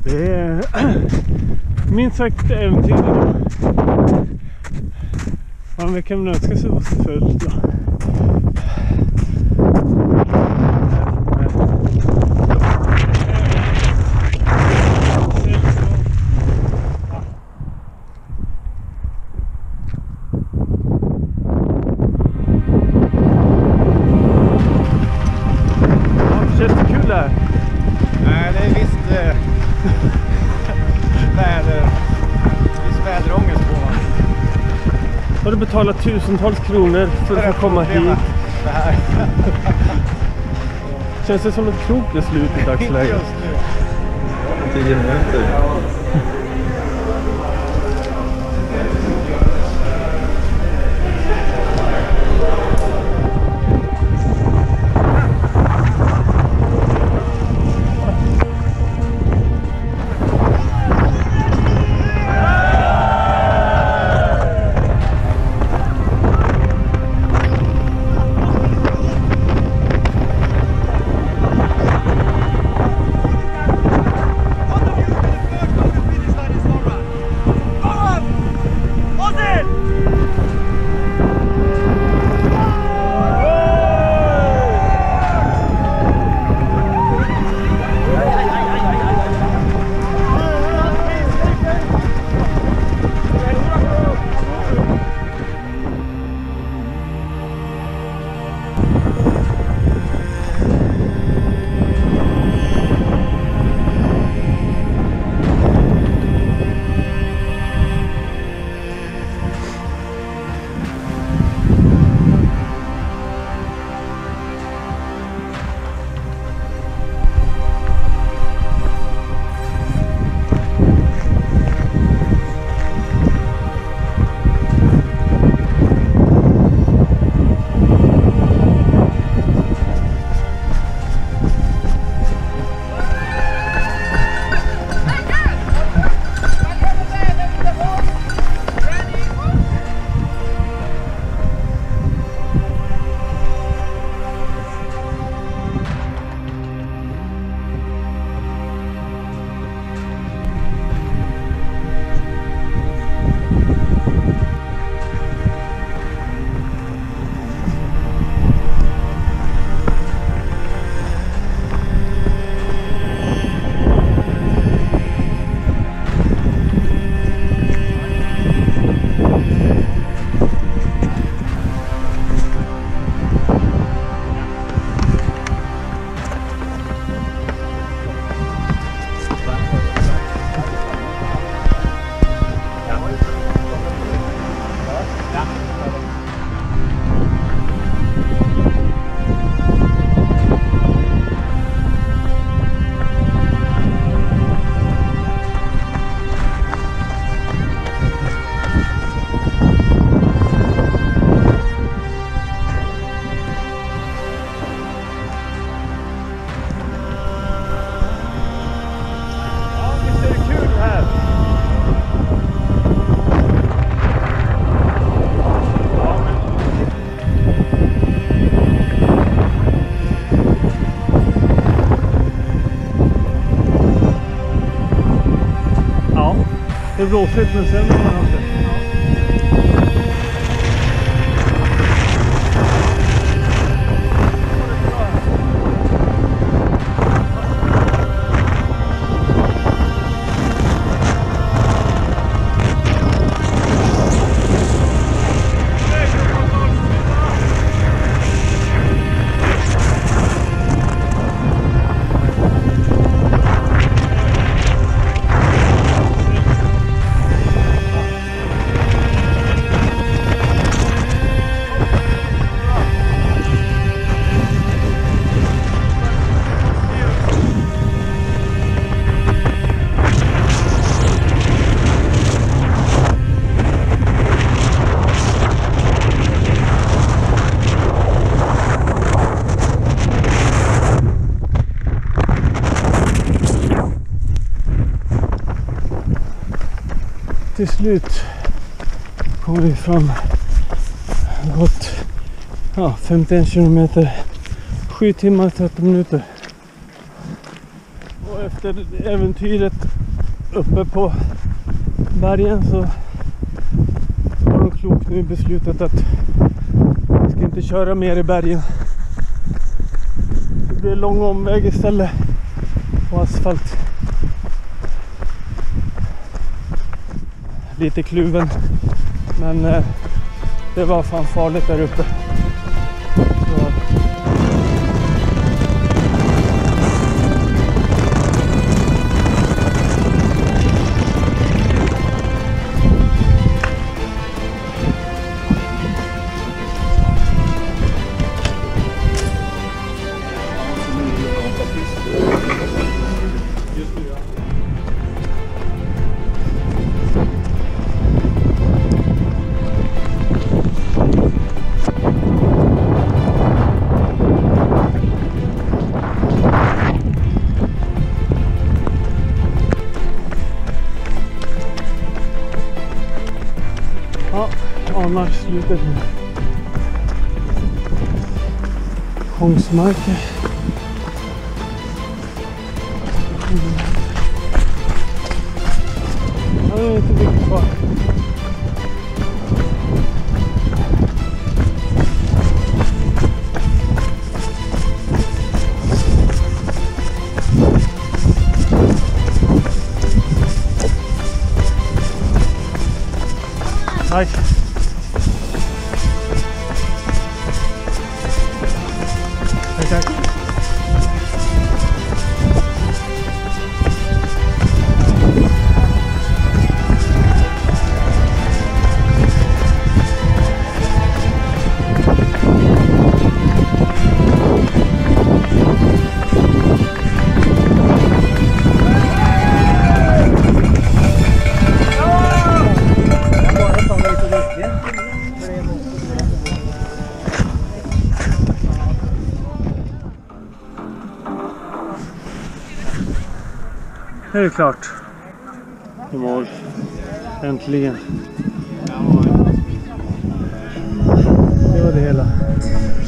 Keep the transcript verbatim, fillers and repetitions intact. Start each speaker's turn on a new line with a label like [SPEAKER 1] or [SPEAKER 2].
[SPEAKER 1] Det är minst sagt äventyrligt. Man kan väl önska sig på sig förut då.
[SPEAKER 2] Har du betalat tusentals kronor för att få komma hit?
[SPEAKER 3] Det här.
[SPEAKER 2] Känns det som ett klokt beslut i dagsläget?
[SPEAKER 3] Just nu.
[SPEAKER 4] tio minuter.
[SPEAKER 1] Det är blåsigt, men sen har man inte. Till slut kommer vi fram, gått ja, femtioen kilometer, sju timmar tretton minuter.
[SPEAKER 2] Och efter äventyret uppe på bergen så har de klokt nu beslutat att vi ska inte köra mer i bergen. Det blir lång omväg istället på asfalt. Lite kluven, men eh, det var fan farligt där uppe. Så. Anar slutet nu. Kongsmarker. Mm. Ja, det är inte mycket kvar. Tack. Tack. Nu är det klart. I mål. Äntligen. Det var det hela.